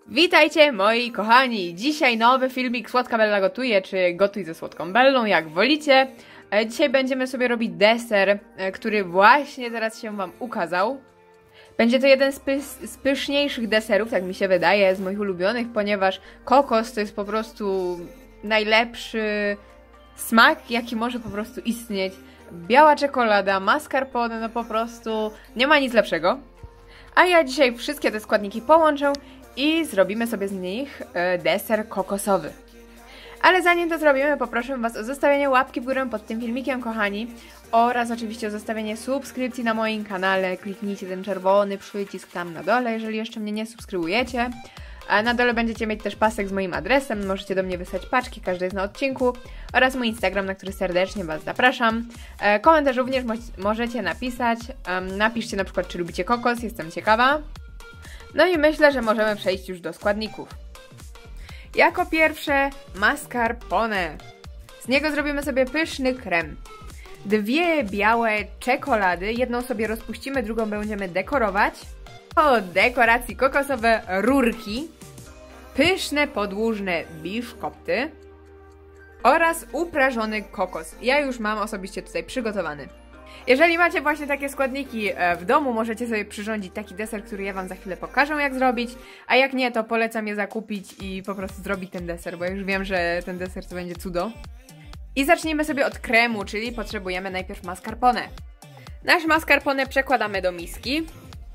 Witajcie moi kochani! Dzisiaj nowy filmik Słodka Bella gotuje, czy gotuj ze Słodką Bellą, jak wolicie. Dzisiaj będziemy sobie robić deser, który właśnie teraz się wam ukazał. Będzie to jeden z pyszniejszych deserów, tak mi się wydaje, z moich ulubionych, ponieważ kokos to jest po prostu najlepszy smak, jaki może po prostu istnieć. Biała czekolada, mascarpone, no po prostu nie ma nic lepszego. A ja dzisiaj wszystkie te składniki połączę i zrobimy sobie z nich deser kokosowy. Ale zanim to zrobimy, poproszę was o zostawienie łapki w górę pod tym filmikiem, kochani, oraz oczywiście o zostawienie subskrypcji na moim kanale. Kliknijcie ten czerwony przycisk tam na dole, jeżeli jeszcze mnie nie subskrybujecie. A na dole będziecie mieć też pasek z moim adresem, możecie do mnie wysłać paczki, każdy jest na odcinku, oraz mój Instagram, na który serdecznie was zapraszam. Komentarz również możecie napisać, napiszcie na przykład, czy lubicie kokos, jestem ciekawa. No i myślę, że możemy przejść już do składników. Jako pierwsze mascarpone. Z niego zrobimy sobie pyszny krem. 2 białe czekolady, jedną sobie rozpuścimy, drugą będziemy dekorować. Po dekoracji kokosowe rurki, pyszne podłużne biszkopty oraz uprażony kokos. Ja już mam osobiście tutaj przygotowany. Jeżeli macie właśnie takie składniki w domu, możecie sobie przyrządzić taki deser, który ja wam za chwilę pokażę, jak zrobić. A jak nie, to polecam je zakupić i po prostu zrobić ten deser, bo już wiem, że ten deser to będzie cudo. I zacznijmy sobie od kremu, czyli potrzebujemy najpierw mascarpone. Nasz mascarpone przekładamy do miski.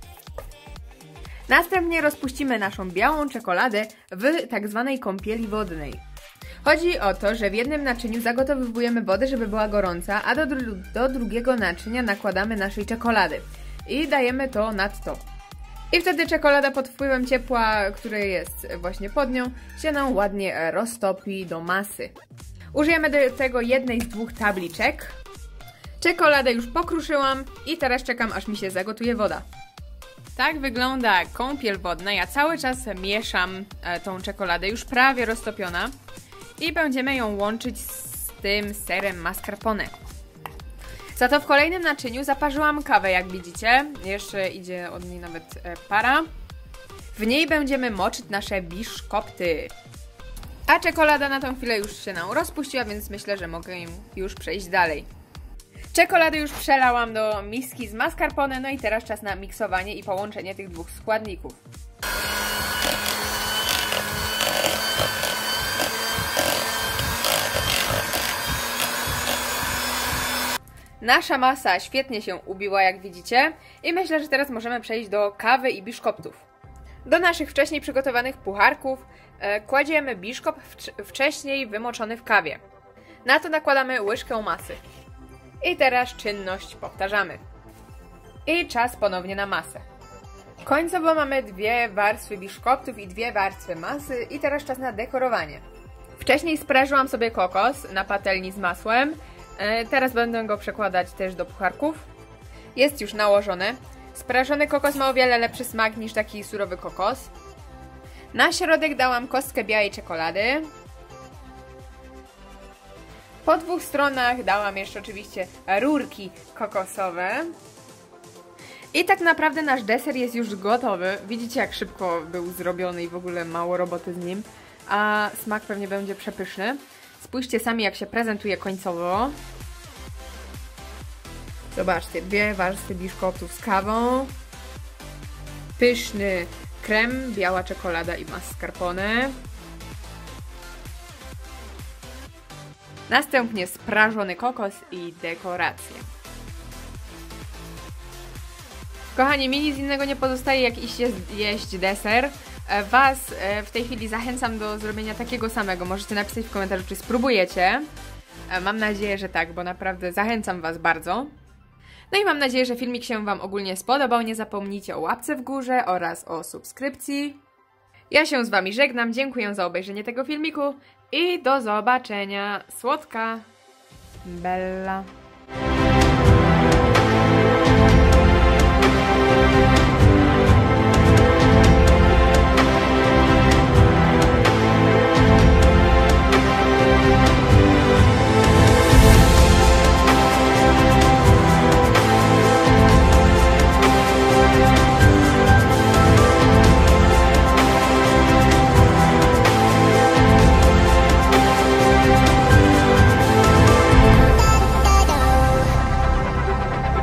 Następnie rozpuścimy naszą białą czekoladę w tak zwanej kąpieli wodnej. Chodzi o to, że w jednym naczyniu zagotowujemy wodę, żeby była gorąca, a do drugiego naczynia nakładamy naszej czekolady i dajemy to nad to. I wtedy czekolada pod wpływem ciepła, które jest właśnie pod nią, się nam ładnie roztopi do masy. Użyjemy do tego jednej z 2 tabliczek. Czekoladę już pokruszyłam i teraz czekam, aż mi się zagotuje woda. Tak wygląda kąpiel wodna. Ja cały czas mieszam tą czekoladę, już prawie roztopiona. I będziemy ją łączyć z tym serem mascarpone. Za to w kolejnym naczyniu zaparzyłam kawę, jak widzicie. Jeszcze idzie od niej nawet para. W niej będziemy moczyć nasze biszkopty. A czekolada na tą chwilę już się nam rozpuściła, więc myślę, że mogę już przejść dalej. Czekoladę już przelałam do miski z mascarpone, no i teraz czas na miksowanie i połączenie tych 2 składników. Nasza masa świetnie się ubiła, jak widzicie, i myślę, że teraz możemy przejść do kawy i biszkoptów. Do naszych wcześniej przygotowanych pucharków kładziemy biszkopt wcześniej wymoczony w kawie. Na to nakładamy łyżkę masy. I teraz czynność powtarzamy. I czas ponownie na masę. Końcowo mamy 2 warstwy biszkoptów i 2 warstwy masy i teraz czas na dekorowanie. Wcześniej sprażyłam sobie kokos na patelni z masłem. Teraz będę go przekładać też do pucharków. Jest już nałożony. Sprażony kokos ma o wiele lepszy smak niż taki surowy kokos. Na środek dałam kostkę białej czekolady. Po 2 stronach dałam jeszcze oczywiście rurki kokosowe. I tak naprawdę nasz deser jest już gotowy. Widzicie, jak szybko był zrobiony i w ogóle mało roboty z nim. A smak pewnie będzie przepyszny. Spójrzcie sami, jak się prezentuje końcowo. Zobaczcie, 2 warstwy biszkoptów z kawą. Pyszny krem, biała czekolada i mascarpone. Następnie sprażony kokos i dekoracje. Kochani, mi nic innego nie pozostaje, jak iść jeść deser. Was w tej chwili zachęcam do zrobienia takiego samego. Możecie napisać w komentarzu, czy spróbujecie. Mam nadzieję, że tak, bo naprawdę zachęcam was bardzo. No i mam nadzieję, że filmik się wam ogólnie spodobał. Nie zapomnijcie o łapce w górze oraz o subskrypcji. Ja się z wami żegnam, dziękuję za obejrzenie tego filmiku i do zobaczenia. Słodka Bella.